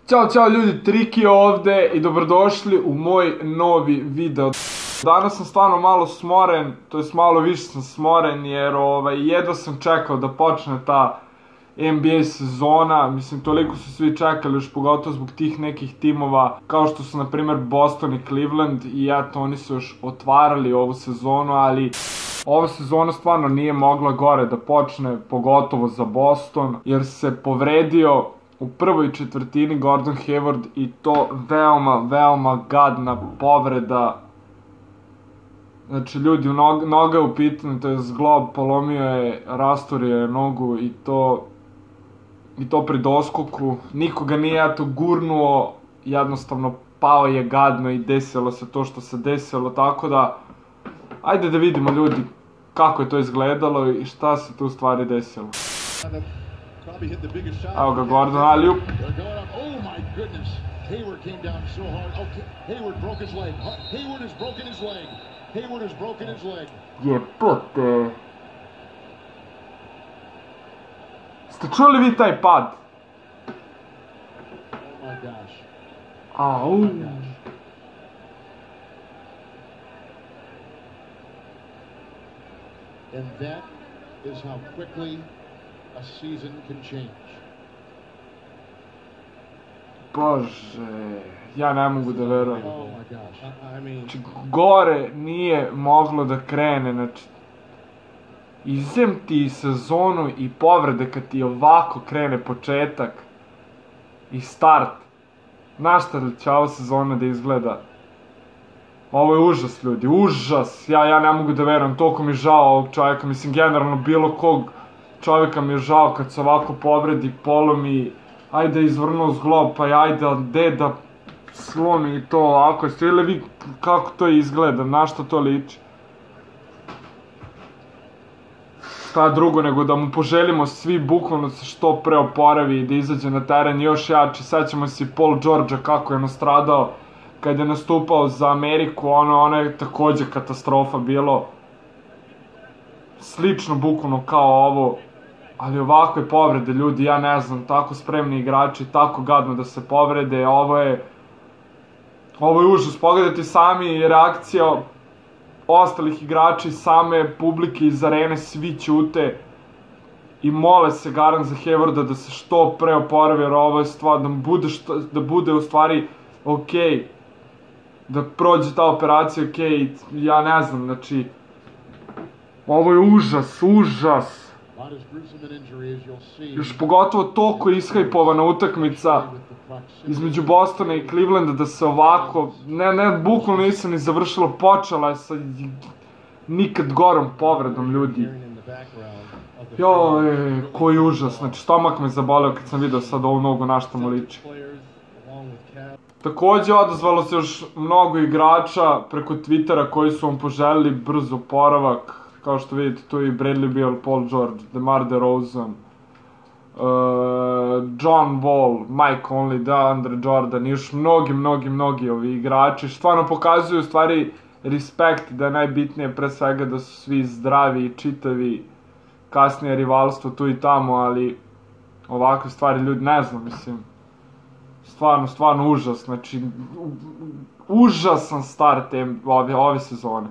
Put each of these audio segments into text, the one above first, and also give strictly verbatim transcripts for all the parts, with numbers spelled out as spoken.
Ćao, čao ljudi, Triki ovde i dobrodošli u moj novi video. Danas sam stvarno malo smoren, to jest malo više sam smoren jer ovaj, jedva sam čekao da počne ta N B A sezona. Mislim, toliko su svi čekali, još pogotovo zbog tih nekih timova kao što su na primer Boston i Cleveland, i eto, oni su još otvarali ovu sezonu, ali ova sezona stvarno nije mogla gore da počne, pogotovo za Boston, jer se povredio u prvoj četvrtini Gordon Hayward, i to veoma, veoma gadna povreda. Znači, ljudi, nog, noga je u pitanju, to je zglob, polomio je, rastorio je nogu i to, i to pri doskoku. Nikoga nije eto gurnuo, jednostavno pao je gadno i desilo se to što se desilo, tako da ajde da vidimo, ljudi, kako je to izgledalo i šta se tu u stvari desilo. Evo ga Gordon, alley-oop. Oh my goodness. Hayward came down so hard. Okay, Hayward broke his leg. Hayward has broken his leg. Hayward has broken his leg. Jebote. Ste čuli vi taj pad? Oh my gosh. Au. Oh my gosh. And that is how quickly a season can change. Bože, ja ne mogu da verujem. Oh my gosh. I, I mean, Znači, gore nije moglo da krene, znači, izem ti sezonu i povrede kad ti ovako krene početak i start. Znaš šta će ova sezona da izgleda? Ovo je užas, ljudi, užas. Ja, ja ne mogu da verujem, toliko mi je žao ovog čovjeka, mislim, generalno bilo kog čovjeka mi je žao kad se ovako povredi, polomi, ajde izvrnuo zglob, pa ajde, gde da slomi i to ovako. Jeste li vi kako to izgleda, na što to liči? Šta drugo nego da mu poželimo svi bukvalno se što pre oporavi i da izađe na teren još jači. Sećamo se Paul Georgea kako je nastradao kad je nastupao za Ameriku, ono, ono je takođe katastrofa bilo. Slično bukvalno kao ovo, ali ovakve povrede, ljudi, ja ne znam, tako spremni igrači, tako gadno da se povrede, ovo je, ovo je užas. Pogledajte sami reakcija ostalih igrača, same publike iz arene, svi ćute i mole se garan za Haywarda da se što pre oporavi, jer ovo je stvar, da bude, što, da bude u stvari okej, da prođe ta operacija okej, ja ne znam, znači, ovo je užas, užas. Još pogotovo toliko ishajpovana utakmica između Bostona i Clevelanda da se ovako, ne, ne, bukvalno nisam ni završilo, počela je sa nikad gorom povredom, ljudi. Joj, koji užas, znači stomak me zaboleo kad sam video sad ovu nogu na šta mu liči. Takođe odazvalo se još mnogo igrača preko Twittera koji su vam poželili brz oporavak. Kao što vidite, tu je i Bradley Beal, Paul George, DeMar DeRozan, uh, John Wall, Mike Conley, DeAndre Jordan i još mnogi, mnogi, mnogi ovi igrači. Stvarno pokazuju u stvari respekt, da je najbitnije pre svega da su svi zdravi i čitavi. Kasnije rivalstvo tu i tamo, ali ovakve stvari, ljudi, ne znam, mislim, stvarno, stvarno užas, znači, užasan start ove, ove sezone.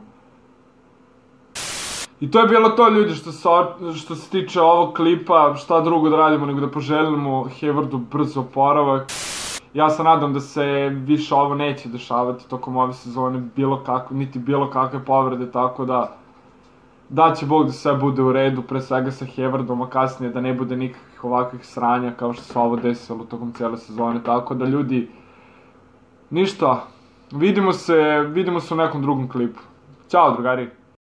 I to je bilo to, ljudi, što se, što se tiče ovog klipa. Šta drugo da radimo nego da poželimo Haywardu brzo oporavak. Ja se nadam da se više ovo neće dešavati tokom ove sezone, bilo kakve, niti bilo kakve povrede, tako da da će Bog da sve bude u redu, pre svega sa Haywardom, a kasnije da ne bude nikakvih ovakvih sranja kao što se ovo desilo tokom cijele sezone, tako da, ljudi, ništa, vidimo se, vidimo se u nekom drugom klipu. Ćao, drugari!